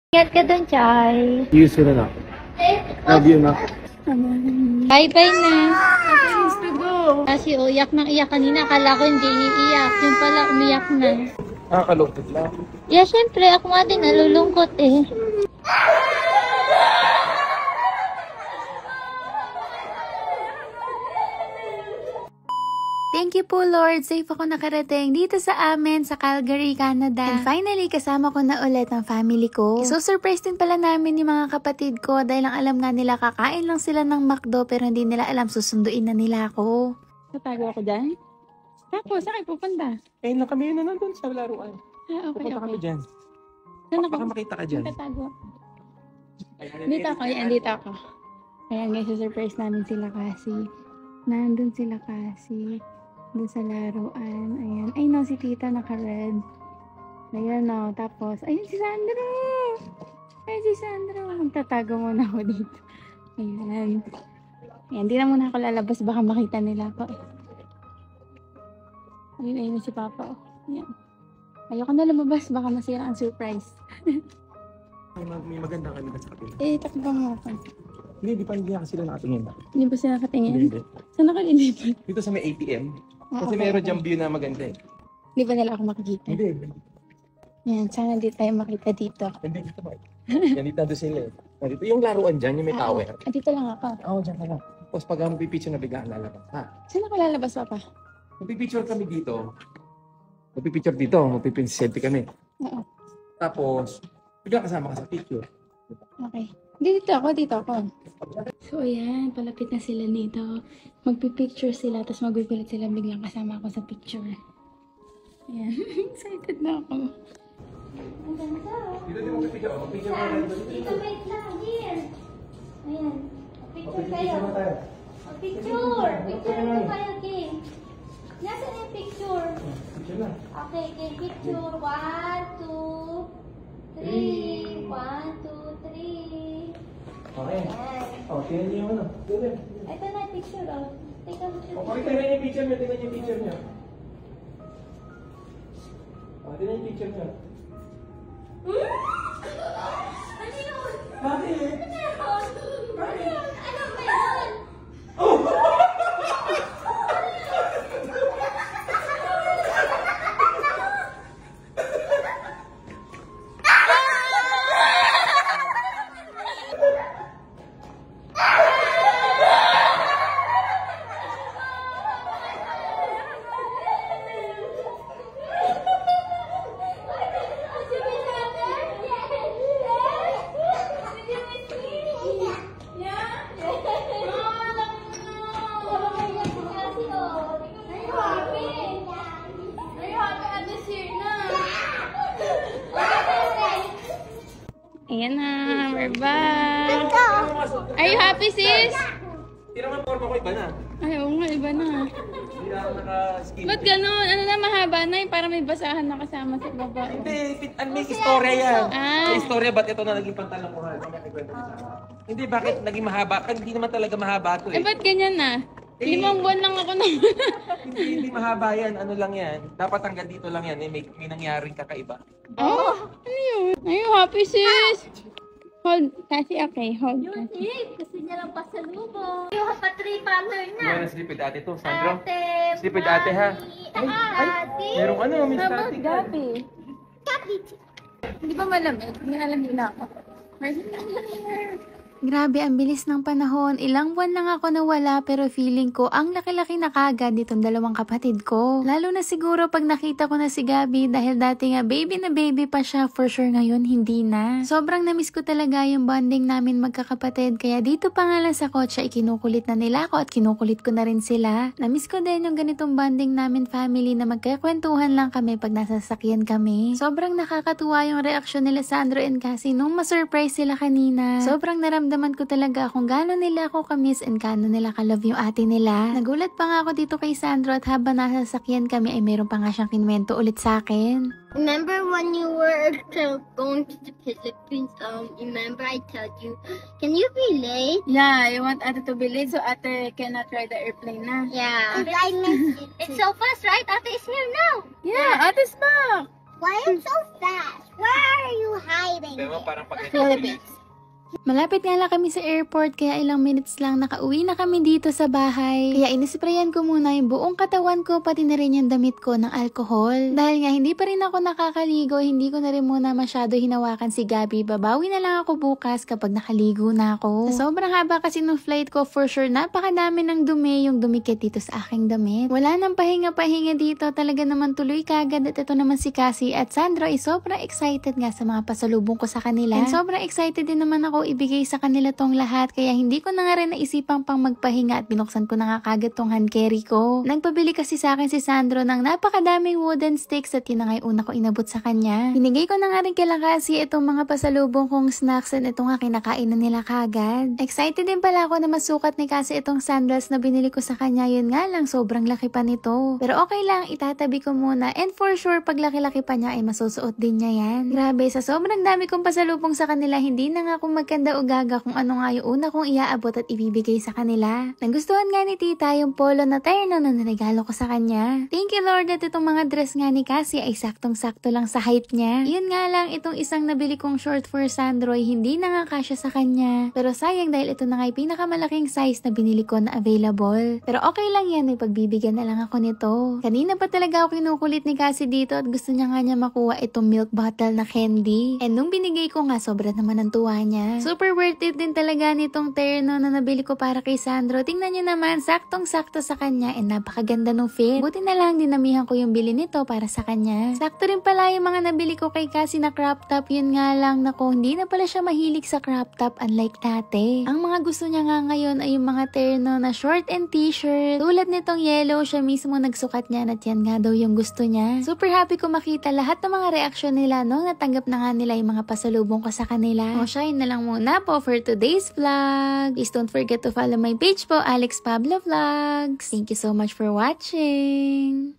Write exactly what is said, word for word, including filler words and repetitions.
Ingat ka dun, Chay. Use ko na na. Love you na. Bye-bye na. Gusto ko. Kasi uyak nang iyak kanina. Akala ko hindi iiyak. Yung pala umiyak na. Nakakalungkot lang. Yeah, syempre. Ako nga din nalulungkot eh. Thank you po Lord, safe ako nakarating dito sa amin sa Calgary, Canada. And finally, kasama ko na ulit ang family ko. So surprise din pala namin yung mga kapatid ko dahil ang alam nga nila kakain lang sila ng McDo pero hindi nila alam susunduin na nila ako. Tatago ako dyan? Tapos, saan kayo pupunta? Eh, lang kami na nandun sa laruan. Ah, okay, Pupunta okay. kami dyan. Saan ako? Baka makita ka dyan. Tatago. Dito ako, yan, dito ako. Ayan guys, surprise namin sila kasi. Nandun sila kasi. Doon sa laruan. Ayan. Ay no, si tita naka-red. Ayan no. Tapos, ayun si Sandro! Ayun si Sandro. Magtatago muna ako dito. Ayan. Ayan, di na muna ako lalabas. Baka makita nila ako. Ayun, ayun si Papa. Ayan. Ayoko na lumabas. Baka masira ang surprise. May, mag may maganda kami sa kapila. Eh, takbo mo ako. Hindi, di pa hindi sila nakatingin. Hindi ba sila nakatingin? Hindi. Saan nakalilipat? Dito sa may A T M. Ah, Kasi okay, meron okay. dyan view na maganda eh. Hindi ba nila ako makikita? Hindi. Yan, sana di tayo makita dito. Hindi dito ba? Yan dito nandun sila eh. Nandito yung laruan dyan, yung may Ah, tower. ah, dito lang ako. Oo, oh, dyan ka lang. Tapos pag ang pipicture na biglaan lalabas. Ha? Saan ako lalabas, Papa? Magpipicture kami dito. Magpipicture dito. Magpipicture kami. Oo. Tapos, bigla kasama ka sa picture. Okay. Dito ako, dito ako. So, ayan. Palapit na sila dito. Magpipicture sila, tapos magugulat sila biglang kasama ako sa picture. Ayan. Excited na ako. Ang ganda. Dito din magpipicture. Magpipicture ka lang. Dito, wait lang. Here. Ayan. Picture kayo. Magpipicture na tayo. Picture. Picture ko kayo, King. Nasaan yung picture? Picture na. Okay, King. Picture. One, two, three. One, two, three. Okay. Ayan. Oh, tingnan niyo yung ano. Tingnan. Ito na yung picture, oh. Take a picture. O, pakita na yung picture niyo. Tingnan yung picture niyo. O, tingnan yung picture niyo. Ano yun? Bakit? Ano yun? Ano yun? Ano ba yun? Ayan na, we're back. Are you happy, sis? Tira nga forma ko, iba na. Ay, oo nga, iba na. Hindi na ako naka-skin. Ba't ganun? Ano na, mahaba na yung para may basahan na kasama sa baba. Hindi, fit- ano, may istorya yan. Ah. May istorya, ba't ito na naging pantalong ko? Hindi, bakit naging mahaba? Kasi hindi naman talaga mahaba ito Eh, eh. ba't ganyan na? Eh, Limang buwan lang ako naman. Hindi, hindi mahaba yan. Ano lang yan. Dapat hanggang dito lang yan. Eh, may, may nangyaring kakaiba. Oh, ano yun? Are you happy, sis? Hold, kasi okay, hold. Yun, kasi niya lang pasalubong. You have a three pattern You na. wanna sleep with ate to, Sandro? Ate, Sleep with ate, ha? Ay, ate. Merong ano, may Mama, static. gabi. Hindi ba malamig? Hindi alam nila ako. Grabe, ang bilis ng panahon. Ilang buwan lang ako nawala pero feeling ko ang laki-laki na kagad nitong dalawang kapatid ko. Lalo na siguro pag nakita ko na si Gabi dahil dati nga baby na baby pa siya, for sure ngayon hindi na. Sobrang namiss ko talaga yung bonding namin magkakapatid kaya dito pa nga lang sa kotse ikinukulit na nila ako at kinukulit ko na rin sila. Namiss ko din yung ganitong bonding namin family na magkakwentuhan lang kami pag nasa sasakyan kami. Sobrang nakakatuwa yung reaksyon nila Sandro and Cassie nung ma-surprise sila kanina. Sobrang naramdaman naramdaman ko talaga kung gaano nila ako kamiss and gaano nila ka-love yung ate nila. Nagulat pa nga ako dito kay Sandro at habang nasa sasakyan kami ay meron pa nga siyang kinwento ulit sa akin. Remember when you were uh, going to the Philippines? Um, remember I told you, can you be late? Yeah, you want ate to be late so ate cannot ride the airplane na. Yeah. I miss it. It's so fast, right? Ate is here now. Yeah, ate's back. Why are you so fast? Where are you hiding? Diba, parang pag Philippines. Malapit nga lang kami sa airport kaya ilang minutes lang nakauwi na kami dito sa bahay. Kaya inisprayan ko muna yung buong katawan ko pati na rin yung damit ko ng alcohol. Dahil nga hindi pa rin ako nakakaligo, hindi ko na rin muna masyado hinawakan si Gabby. Babawi na lang ako bukas kapag nakaligo na ako. Sa sobrang haba kasi ng flight ko, for sure napakadami ng dumi yung dumikit dito sa aking damit. Wala nang pahinga-pahinga dito, talaga naman tuloy kagad at ito naman si Cassie at Sandro ay sobrang excited nga sa mga pasalubong ko sa kanila. And sobrang excited din naman ako ibigay sa kanila tong lahat kaya hindi ko na nga rin naisipang pang magpahinga at binuksan ko na nga kagad tong hand carry ko. Nagpabili kasi sa akin si Sandro ng napakadaming wooden sticks at yun na nga yung una ko inabot sa kanya. Binigay ko na nga rin kila Cassie itong mga pasalubong kong snacks at ito nga kinakain na nila kagad. Excited din pala ako na masukat ni Cassie itong sandals na binili ko sa kanya, yun nga lang sobrang laki pa nito. Pero okay lang, itatabi ko muna and for sure pag laki-laki pa niya ay masusuot din niya yan. Grabe, sa sobrang dami kong pasalubong sa kanila, hindi na nga akong magkanda o gaga kung ano nga yung una kong iaabot at ibibigay sa kanila. Nagustuhan nga ni tita yung polo na terno na niregalo ko sa kanya. Thank you Lord at itong mga dress nga ni Cassie ay saktong-sakto lang sa height niya. Yun nga lang, itong isang nabili kong short for Sandro ay hindi na nga kasya sa kanya. Pero sayang dahil ito na nga yung pinakamalaking size na binili ko na available. Pero okay lang yan, may pagbibigyan na lang ako nito. Kanina pa talaga ako kinukulit ni Cassie dito at gusto niya nga niya makuha itong milk bottle na candy. And nung binigay ko nga, sobra naman ang tuwa niya. Super worth it din talaga nitong terno na nabili ko para kay Sandro. Tingnan niyo naman, saktong-sakto sa kanya and napakaganda ng fit. Buti na lang dinamihan ko yung bili nito para sa kanya. Sakto rin pala yung mga nabili ko kay Cassie na crop top. Yun nga lang nako, hindi na pala siya mahilig sa crop top unlike dati. Ang mga gusto niya nga ngayon ay yung mga terno na short and t-shirt. Tulad nitong yellow, siya mismo nagsukat niya at yan nga daw yung gusto niya. Super happy ko makita lahat ng mga reaksyon nila no, natanggap na nga nila yung mga pasalubong ko sa kanila. O siya, yun na lang muna po for today's vlog. Please don't forget to follow my page po, Alex Pablo Vlogs. Thank you so much for watching.